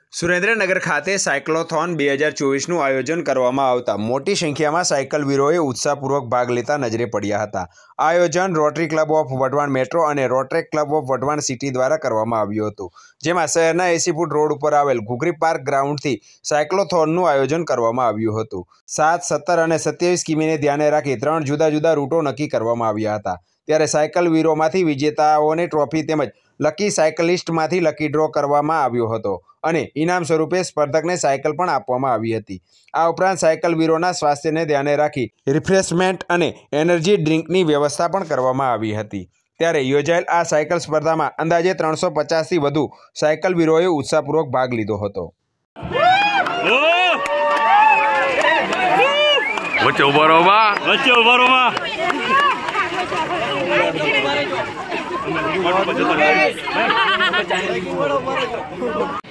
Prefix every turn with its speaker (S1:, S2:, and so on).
S1: સુરેન્દ્રનગર ખાતે સાયક્લોથોન 2024નું આયોજન કરવામાં આવતા મોટી સંખ્યામાં સાયકલવીરોએ ઉત્સાહપૂર્વક ભાગ લેતા નજરે પડ્યા હતા। આ આયોજન Rotary Club of Wadhwan Metro અને Rotaract Club of Wadhwan City દ્વારા કરવામાં આવ્યું હતું, જેમાં શહેરના 80 ફૂટ રોડ ઉપર આવેલ ઘુઘરી પાર્ક ગ્રાઉન્ડથી સાયક્લોથોનનું આયોજન કરવામાં આવ્યું હતું। 7, 17 અને 27 કિમીને ધ્યાને રાખી 3 જુદા જુદા રૂટો નક્કી કરવામાં આવ્યા હતા। ત્યારે સાયકલવીરોમાંથી વિજેતાઓને ટ્રોફી તેમજ લકી સાયકલિસ્ટમાંથી લકી ડ્રો કરવામાં આવ્યો હતો અને ઇનામ સ્વરૂપે સ્પર્ધકને સાયકલ પણ આપવામાં આવી હતી। આ ઉપરાંત સાયકલવીરોના સ્વાસ્થ્યને ધ્યાને રાખી રિફ્રેશમેન્ટ અને એનર્જી ડ્રિંકની વ્યવસ્થા પણ કરવામાં આવી હતી। ત્યારે યોજાયેલ આ સાયકલ સ્પર્ધામાં અંદાજે 350થી વધુ સાયકલવીરોએ ઉત્સાહપૂર્વક ભાગ લીધો હતો।
S2: વચ્ચે ઉભા રહો